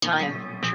time.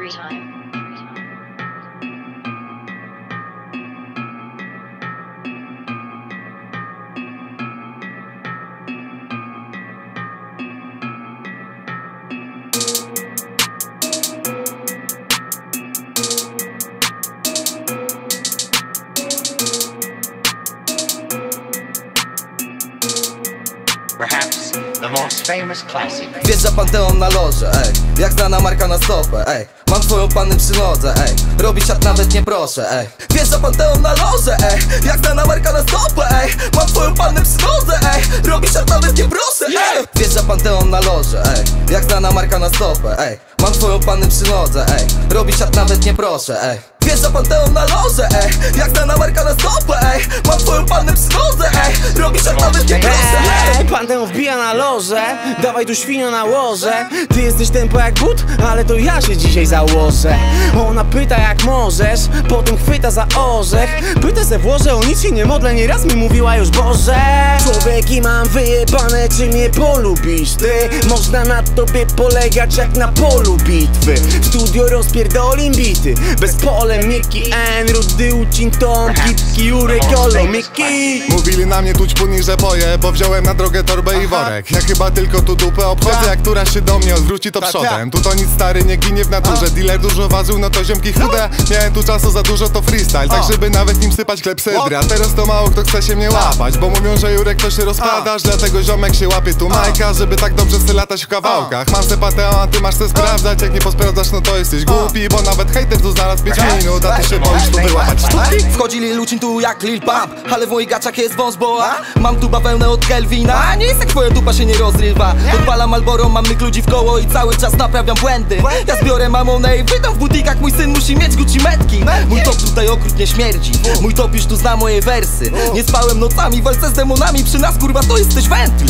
Perhaps the most famous classic. Wjeżdża Panteon na loże, ej, jak znana marka na stopę, ej. Mam twoją pannę przy nodze, ej, robi siat nawet nie proszę, ej. Wjeżdża Panteon na loże, ej, jak znana marka na stopę, ej. Mam twoją pannę przy nodze, ej, robi siat nawet nie proszę, ej. Wjeżdża Panteon na loże, ej, jak znana marka na stopę, ej. Mam twoją pannę przy nodze, ej, robi siat nawet nie proszę, ej. Wjeżdża Panteon na loże, ej, jak znana marka na stopę, ej. Mam twoją pannę przy nodze, ej, robi siat nawet nie proszę, ej. Panteon wbija na loże, dawaj tu świnio na łoże. Ty jesteś tempo jak but, ale to ja się dzisiaj założę. Ona pyta jak możesz, potem chwyta za orzech. Pyta se włożę, o nic się nie modlę, nieraz mi mówiła już Boże. Człowieki mam wyjebane, czy mnie polubisz ty? Można na tobie polegać jak na polu bitwy. W studio rozpierdolim bity, bez polemiki. Rudy ucin Tom, Kipki, Jurek, Jolo, Miki. Mówili na mnie tuć puni, że boję, bo wziąłem na drogę torbę i worek. Ja chyba tylko tu dupę obchodzę, jak która się do mnie odwróci to przodem. Tu to nic stary, nie ginie w naturze. Dealer dużo ważył, no to ziomki chude. Miałem tu czasu za dużo, to freestyle, tak żeby nawet nim sypać klepsydry. A teraz to mało kto chce się mnie łapać, bo mówią, że Jurek to się rozpadasz. Dlatego ziomek się łapie tu Majka, żeby tak dobrze se latać w kawałkach. Mam se Panteon, a ty masz se sprawdzać. Jak nie posprawdzasz, no to jesteś głupi, bo nawet hejter tu znalazł 5 minut, a ty się boisz tu wyłapać sztuki. Wchodzi Lil Lucin tu jak Lil Pump, ale w moich gaciach jest wąsboa. Mam tu bawełnę od Kelvina, nie jest jak twoja dupa się nie rozrywa. Odpalam Malboro, mam mych ludzi w koło i cały czas naprawiam błędy. Ja zbiorę mamonę i wydam w butikach, mój syn musi mieć Gucci metki. Mój top tutaj okrutnie śmierdzi, mój top już tu zna moje wersy. Nie spałem nocami, walczę z demonami, przy nas kurwa to jesteś wędl.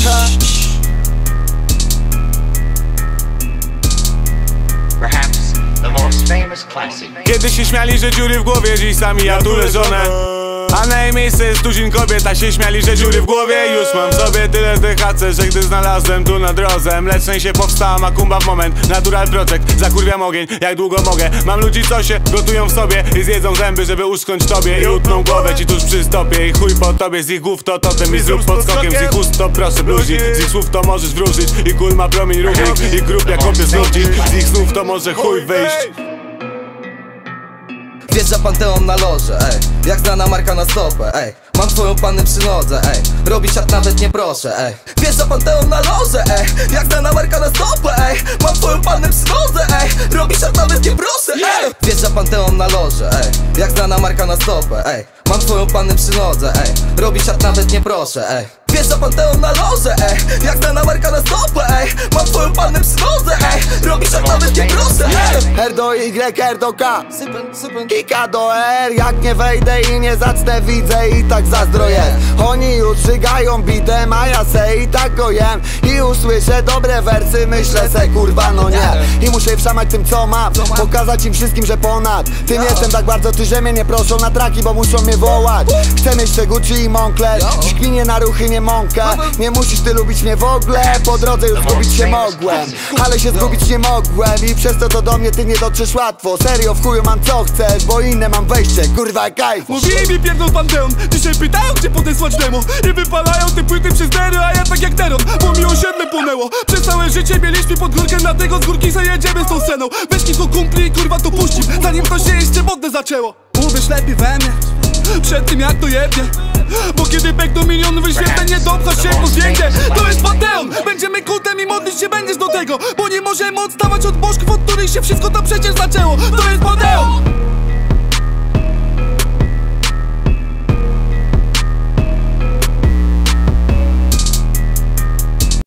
Perhaps the most famous classic. Kiedy się śmiali, że dziury w głowie, dziś sami ja tu leżone. A na jej miejsce jest tuzin kobiet, a się śmiali, że dziury w głowie. Już mam sobie tyle DHC, że gdy znalazłem tu na drodze mlecznej się powstała makumba w moment. Natural project, zakurwiam ogień, jak długo mogę. Mam ludzi, co się gotują w sobie i zjedzą zęby, żeby uschnąć tobie. I utną głowę ci tuż przy stopie. I chuj po tobie, z ich głów to totem. I zrób podskokiem, z ich ust to proszę bluzik. Z ich słów to możesz wróżyć i kul ma promień równik. I grób jak kopie z ludzi, z ich snów to może chuj wyjść. Wjeżdża Panteon na loże, ej, jak znana marka na stopę, ej. Mam twoją pannę przy nodze, ej, robi siat nawet nie proszę, ej. Wjeżdża Panteon na loże, ej, jak znana marka na stopę, ej. Mam twoją pannę przy nodze, ej, robi siat nawet nie proszę, ej. Wjeżdża Panteon na loże, ej, jak znana marka na stopę, ej. Mam twoją pannę przy nodze, ej, robi siat nawet nie proszę, ej. Wjeżdża Panteon na loże, ej, jak znana marka na stopę, ej. Mam twoją pannę przy nodze, ej, robi siat nawet nie proszę, ej. R do Y, R do K, Kika do R. Jak nie wejdę i nie zacznę, widzę i tak zazdro jest. Oni już żygają bitem, a ja se i tak go jem. I usłyszę dobre wersy, myślę se kurwa no nie. I muszę wszamać tym co mam, pokazać im wszystkim, że ponad tym jestem tak bardzo, ty że mnie nie proszą na traki, bo muszą mnie wołać. Chcę mieć te Gucci i Moncler, dziś kminie na ruchy nie mąkę. Nie musisz ty lubić mnie w ogóle, po drodze już zgubić się mogłem. Ale się zgubić nie mogłem i przez to do mnie ty nie dotrzesz łatwo. Serio w chuju mam co chcesz, bo inne mam wejście, kurwa kajf. Mówili mi pierdol Panteon, dzisiaj pytają gdzie podesłać demo. I wypalają te płyty przez dery, a ja tak jak Teron, bo mi osiedle płonęło. Przez całe życie mieliśmy pod górkę, dlatego z górki zajedziemy z tą sceną. Weź kilku kumpli i kurwa to puścim, zanim to się jeszcze modne zaczęło. Uwierz lepiej we mnie, przed tym jak to jebnie. Bo kiedy pękną miliony wyświetleń, nie dopchasz się po zdjęcie. To jest Panteon, będziemy kultem i modlić się będziesz do tego. Bo nie możemy odstawać od bożków, od których się wszystko to przecież zaczęło. To jest Panteon.